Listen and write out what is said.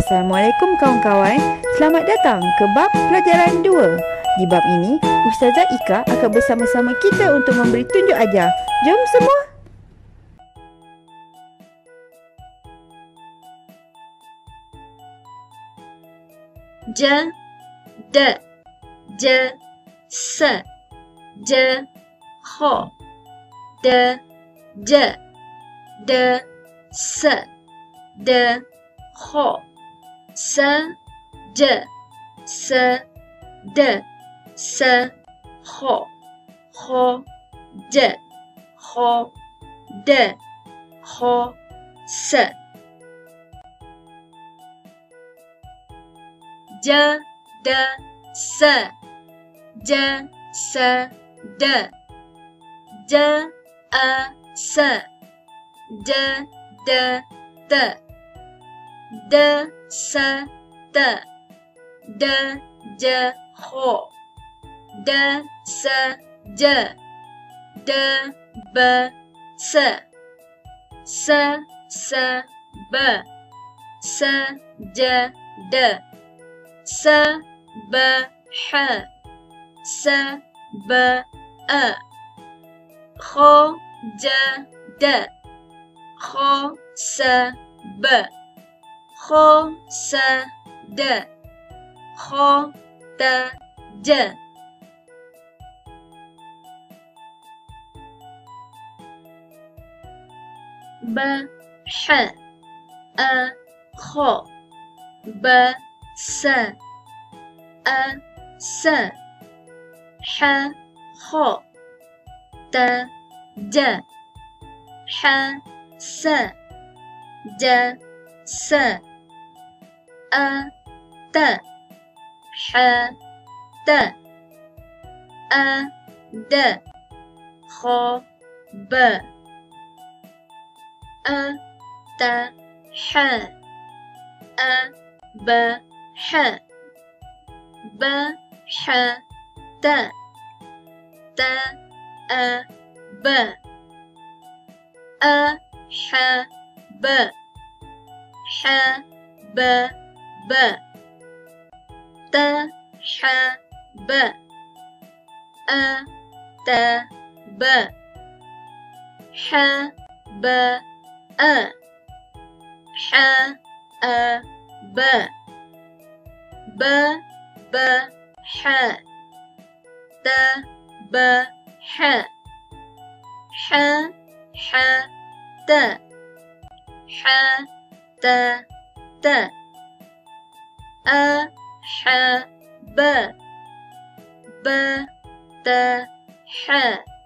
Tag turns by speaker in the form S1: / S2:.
S1: Assalamualaikum kawan-kawan. Selamat datang ke bab pelajaran 2. Di bab ini, Ustazah Ika akan bersama-sama kita untuk memberi tunjuk ajar. Jom semua.
S2: J, D, J, S, J, H, D, J, D, S, D, H, S, J, S, D, S, H, H, J, H, D, H, S. J, D, S, J, S, D, J, A, S, J, D, T, D, S, T, D, J, H, D, S, J, D, B, S, S, S, B, S, J, D, S, B, H, S, B, A, H, J, D, H, S, B, H, S, D, H, T, J. B, H, A, H, B, S, A, S, H, H, T, J, H, S, J, S, A, T, H, T, A, D, H, B, A, T, H, A, B, H, B, H, T, T, A, B, A, H, B, H, B, B, T, H, B, A, T, B, H, B, A, H, A, B, B, B, H, T, B, H, H, H, T, H, T, T, A, H, B, B, T, H.